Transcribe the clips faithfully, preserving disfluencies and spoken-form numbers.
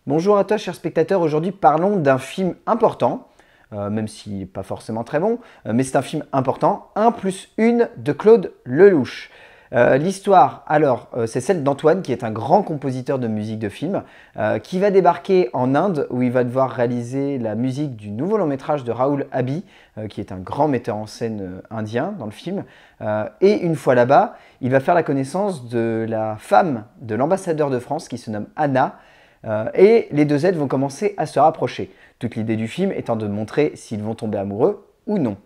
Bonjour à toi, chers spectateurs. Aujourd'hui, parlons d'un film important, euh, même s'il n'est pas forcément très bon, euh, mais c'est un film important, un plus une de Claude Lelouch. Euh, L'histoire, alors, euh, c'est celle d'Antoine, qui est un grand compositeur de musique de film, euh, qui va débarquer en Inde, où il va devoir réaliser la musique du nouveau long métrage de Rahul Abhi, euh, qui est un grand metteur en scène euh, indien dans le film. Euh, et une fois là-bas, il va faire la connaissance de la femme de l'ambassadeur de France, qui se nomme Anna, Euh, et les deux êtres vont commencer à se rapprocher. Toute l'idée du film étant de montrer s'ils vont tomber amoureux ou non.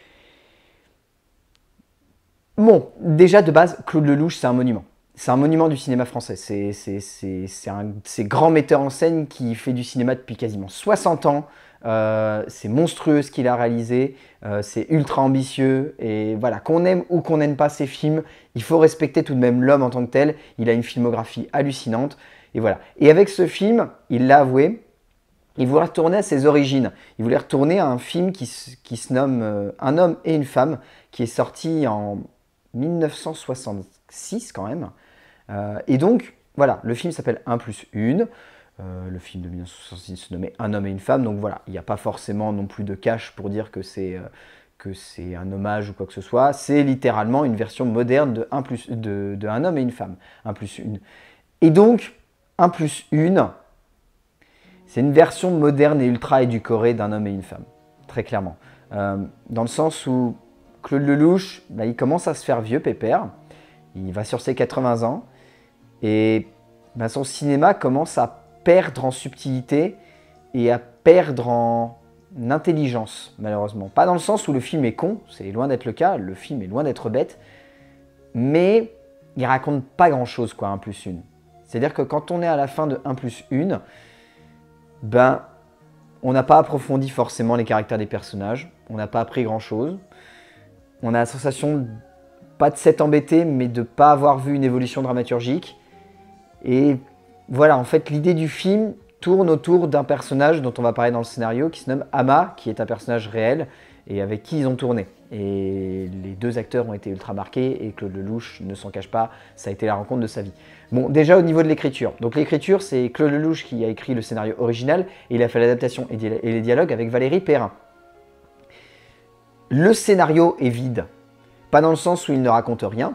Bon, déjà de base, Claude Lelouch, c'est un monument. C'est un monument du cinéma français. C'est un ces grands metteurs en scène qui fait du cinéma depuis quasiment soixante ans. Euh, c'est monstrueux ce qu'il a réalisé. Euh, c'est ultra ambitieux. Et voilà, qu'on aime ou qu'on n'aime pas ses films, il faut respecter tout de même l'homme en tant que tel. Il a une filmographie hallucinante. Et voilà. Et avec ce film, il l'a avoué, il voulait retourner à ses origines. Il voulait retourner à un film qui, qui se nomme euh, Un homme et une femme, qui est sorti en mille neuf cent soixante-six quand même. Euh, et donc, voilà, le film s'appelle un plus une. Euh, le film de mille neuf cent soixante-six se nommait Un homme et une femme. Donc voilà, il n'y a pas forcément non plus de cache pour dire que c'est euh, que c'est un hommage ou quoi que ce soit. C'est littéralement une version moderne de un, plus, de, de Un homme et une femme. un plus une. Et donc, un plus une, c'est une version moderne et ultra édulcorée d'un homme et une femme, très clairement. Euh, dans le sens où Claude Lelouch, bah, il commence à se faire vieux pépère, il va sur ses quatre-vingts ans, et bah, son cinéma commence à perdre en subtilité et à perdre en intelligence, malheureusement. Pas dans le sens où le film est con, c'est loin d'être le cas, le film est loin d'être bête, mais il raconte pas grand-chose, quoi, un plus une. C'est-à-dire que quand on est à la fin de un plus une, ben, on n'a pas approfondi forcément les caractères des personnages, on n'a pas appris grand-chose. On a la sensation, pas de s'être embêté, mais de ne pas avoir vu une évolution dramaturgique. Et voilà, en fait, l'idée du film tourne autour d'un personnage dont on va parler dans le scénario, qui se nomme Ama, qui est un personnage réel, et avec qui ils ont tourné. Et les deux acteurs ont été ultra marqués, et Claude Lelouch ne s'en cache pas, ça a été la rencontre de sa vie. Bon, déjà au niveau de l'écriture. Donc l'écriture, c'est Claude Lelouch qui a écrit le scénario original, et il a fait l'adaptation et les dialogues avec Valérie Perrin. Le scénario est vide. Pas dans le sens où il ne raconte rien.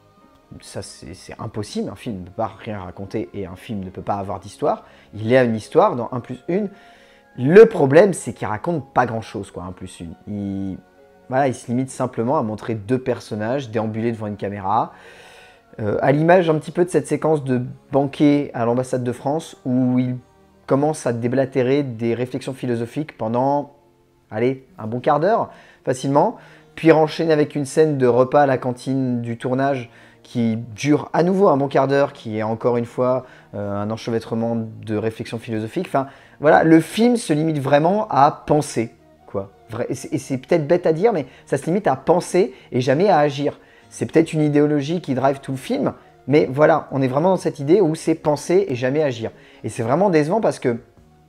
Ça, c'est impossible. Un film ne peut pas rien raconter, et un film ne peut pas avoir d'histoire. Il y a une histoire dans un plus une. Le problème, c'est qu'il raconte pas grand-chose, quoi, un plus une. Il... Voilà, il se limite simplement à montrer deux personnages déambuler devant une caméra. Euh, à l'image un petit peu de cette séquence de banquet à l'ambassade de France où il commence à déblatérer des réflexions philosophiques pendant, allez, un bon quart d'heure, facilement, puis enchaîne avec une scène de repas à la cantine du tournage qui dure à nouveau un bon quart d'heure, qui est encore une fois euh, un enchevêtrement de réflexions philosophiques. Enfin, voilà, le film se limite vraiment à penser, quoi. Et c'est peut-être bête à dire, mais ça se limite à penser et jamais à agir. C'est peut-être une idéologie qui drive tout le film, mais voilà, on est vraiment dans cette idée où c'est penser et jamais agir. Et c'est vraiment décevant parce que,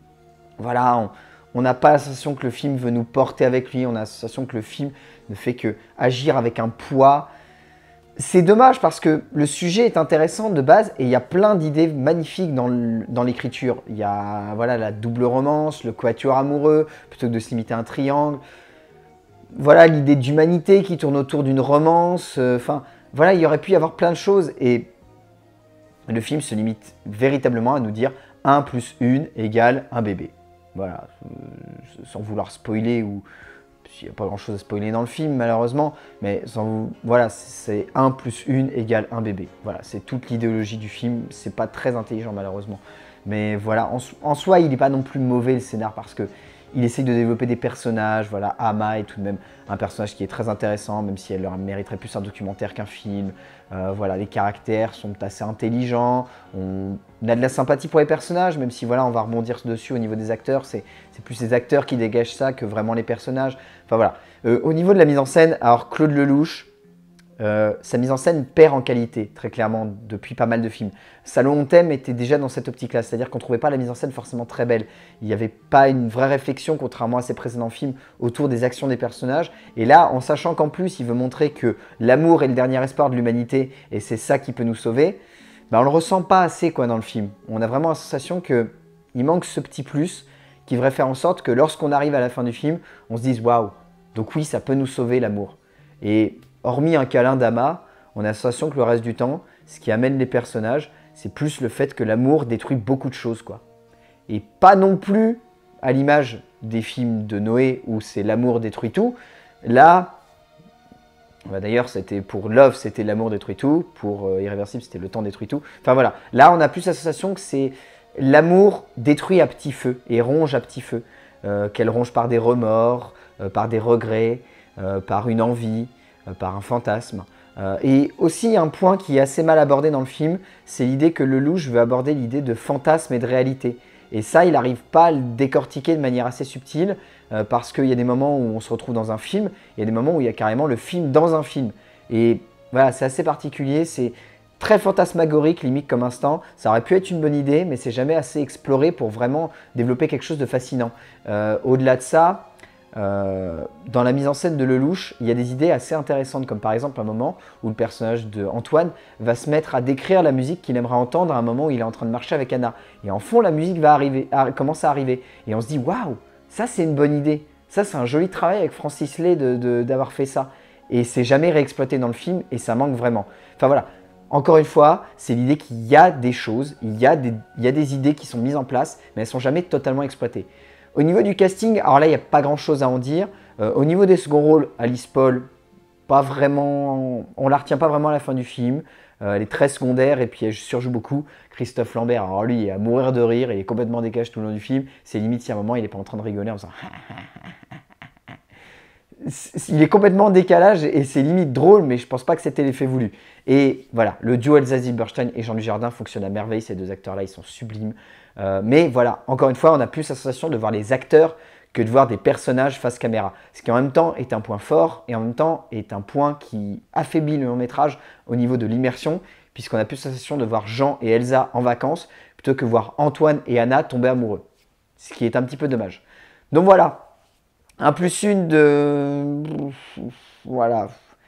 voilà, on n'a pas la sensation que le film veut nous porter avec lui, on a la sensation que le film ne fait que agir avec un poids. C'est dommage parce que le sujet est intéressant de base et il y a plein d'idées magnifiques dans l'écriture. Il y a voilà, la double romance, le quatuor amoureux, plutôt que de se limiter à un triangle. Voilà l'idée d'humanité qui tourne autour d'une romance. Enfin, euh, voilà, il y aurait pu y avoir plein de choses. Et le film se limite véritablement à nous dire un plus une égale un bébé. Voilà, euh, sans vouloir spoiler ou... Il n'y a pas grand chose à spoiler dans le film, malheureusement, mais sans vous, voilà, c'est un plus une égale un bébé. Voilà, c'est toute l'idéologie du film. C'est pas très intelligent, malheureusement. Mais voilà, en, en soi, il n'est pas non plus mauvais, le scénar, parce que il essaye de développer des personnages. Voilà, Ama est tout de même un personnage qui est très intéressant, même si elle leur mériterait plus un documentaire qu'un film. Euh, voilà, les caractères sont assez intelligents. On a de la sympathie pour les personnages, même si voilà, on va rebondir dessus au niveau des acteurs. C'est plus les acteurs qui dégagent ça que vraiment les personnages. Enfin voilà. Euh, au niveau de la mise en scène, alors Claude Lelouch, Euh, sa mise en scène perd en qualité, très clairement, depuis pas mal de films. Salon on t'aime était déjà dans cette optique-là, c'est-à-dire qu'on ne trouvait pas la mise en scène forcément très belle. Il n'y avait pas une vraie réflexion, contrairement à ses précédents films, autour des actions des personnages. Et là, en sachant qu'en plus, il veut montrer que l'amour est le dernier espoir de l'humanité, et c'est ça qui peut nous sauver, ben on ne le ressent pas assez quoi, dans le film. On a vraiment la sensation que Il manque ce petit plus qui devrait faire en sorte que lorsqu'on arrive à la fin du film, on se dise « Waouh, donc oui, ça peut nous sauver l'amour ». Et hormis un câlin d'Ama, on a la sensation que le reste du temps, ce qui amène les personnages, c'est plus le fait que l'amour détruit beaucoup de choses, quoi. Et pas non plus à l'image des films de Noé où c'est l'amour détruit tout. Là, bah d'ailleurs, c'était pour Love, c'était l'amour détruit tout. Pour euh, Irréversible, c'était le temps détruit tout. Enfin voilà, là, on a plus la sensation que c'est l'amour détruit à petit feu et ronge à petit feu. Euh, Qu'elle ronge par des remords, euh, par des regrets, euh, par une envie, euh, par un fantasme. Euh, et aussi un point qui est assez mal abordé dans le film, c'est l'idée que Lelouch veut aborder l'idée de fantasme et de réalité. Et ça, il n'arrive pas à le décortiquer de manière assez subtile, euh, parce qu'il y a des moments où on se retrouve dans un film, il y a des moments où il y a carrément le film dans un film. Et voilà, c'est assez particulier, c'est très fantasmagorique, limite comme instant. Ça aurait pu être une bonne idée, mais c'est jamais assez exploré pour vraiment développer quelque chose de fascinant. Euh, Au-delà de ça, Euh, dans la mise en scène de Lelouch, il y a des idées assez intéressantes, comme par exemple un moment où le personnage d'Antoine va se mettre à décrire la musique qu'il aimerait entendre à un moment où il est en train de marcher avec Anna. Et en fond, la musique va arriver, à, commence à arriver. Et on se dit, waouh, ça c'est une bonne idée. Ça c'est un joli travail avec Francis Lay d'avoir de, de, fait ça. Et c'est jamais réexploité dans le film et ça manque vraiment. Enfin voilà, encore une fois, c'est l'idée qu'il y a des choses, il y a des, il y a des idées qui sont mises en place, mais elles ne sont jamais totalement exploitées. Au niveau du casting, alors là, il n'y a pas grand-chose à en dire. Euh, au niveau des seconds rôles, Alice Paul, pas vraiment, on la retient pas vraiment à la fin du film. Euh, elle est très secondaire et puis elle surjoue beaucoup. Christophe Lambert, alors lui, il est à mourir de rire, il est complètement décalé tout le long du film. C'est limite si à un moment, il n'est pas en train de rigoler en faisant... Il est complètement en décalage et c'est limite drôle, mais je pense pas que c'était l'effet voulu. Et voilà, le duo Elsa Zilberstein et Jean Dujardin fonctionne à merveille. Ces deux acteurs-là, ils sont sublimes. Euh, mais voilà, encore une fois, on a plus la sensation de voir les acteurs que de voir des personnages face caméra. Ce qui en même temps est un point fort et en même temps est un point qui affaiblit le long métrage au niveau de l'immersion, puisqu'on a plus la sensation de voir Jean et Elsa en vacances plutôt que voir Antoine et Anna tomber amoureux. Ce qui est un petit peu dommage. Donc voilà. Un plus une de... Voilà.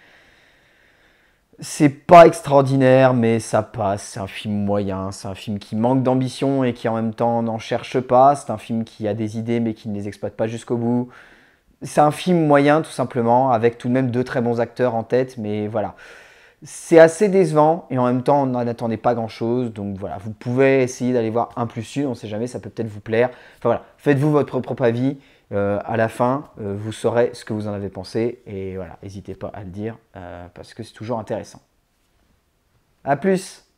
C'est pas extraordinaire, mais ça passe. C'est un film moyen. C'est un film qui manque d'ambition et qui en même temps n'en cherche pas. C'est un film qui a des idées mais qui ne les exploite pas jusqu'au bout. C'est un film moyen tout simplement, avec tout de même deux très bons acteurs en tête, mais voilà. C'est assez décevant et en même temps on n'en attendait pas grand chose, donc voilà, vous pouvez essayer d'aller voir un plus une, on ne sait jamais, ça peut peut-être vous plaire. Enfin voilà, faites-vous votre propre avis, euh, à la fin euh, vous saurez ce que vous en avez pensé et voilà, n'hésitez pas à le dire euh, parce que c'est toujours intéressant. A plus!